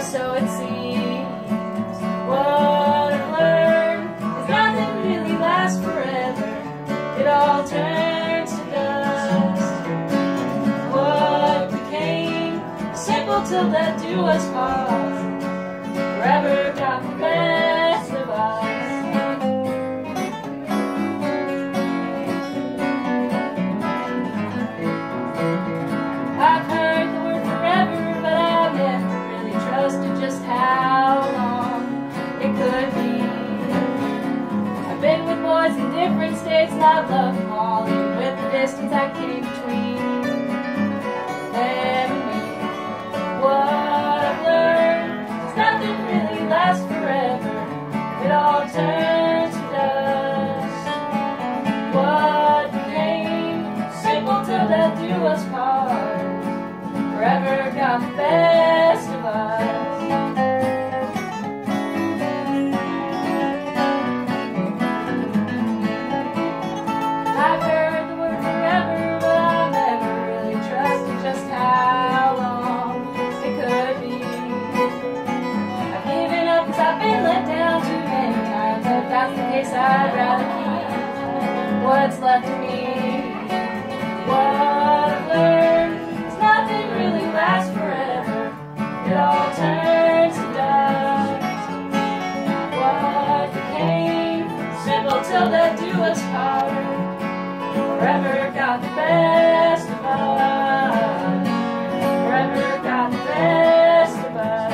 so it seems. What I've learned is nothing really lasts forever. It all turns to dust. What became simple till death do us part, forever got the best of us. I've heard the word forever, but I've never really trusted just how long it could be. I've been with boys in different states and I've loved them all, even with the distance that came between them and me. What I've learned is nothing really lasts forever. It all turns to dust. What became simple till death do us part, forever got the best of us. I've heard the word forever, but I've never really trusted just how long it could be. I've given up because I've been let down too many times. If that's the case, I'd rather keep what's left of me. What I've learned is nothing really lasts forever. It all turns to dust. What became simple till death do us part, forever got the best of us. Forever got the best of us.